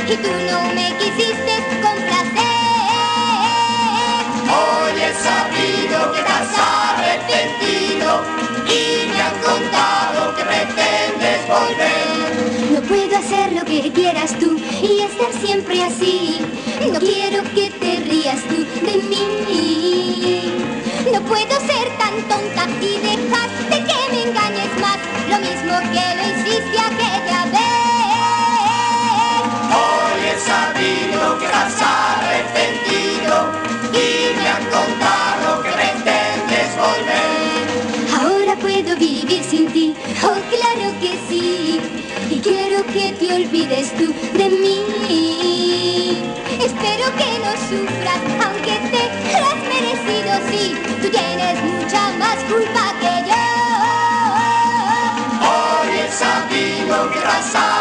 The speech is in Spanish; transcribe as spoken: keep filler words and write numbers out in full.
y tú no me quisiste complacer. Hoy he sabido que estás arrepentido y me han contado que pretendes volver. No puedo hacer lo que quieras tú y estar siempre así. No quiero que te rías tú de mí. No puedo ser tan tonta y dejarte que me engañes más, lo mismo que lo hiciste aquella vez. Hoy he sabido que estás arrepentido y me han contado que pretendes volver. Ahora puedo vivir sin ti, oh claro que sí, y quiero que te olvides tú de mí. Espero que no sufras, aunque te lo has merecido, sí, tú tienes mucha más culpa que yo. Hoy he sabido que estás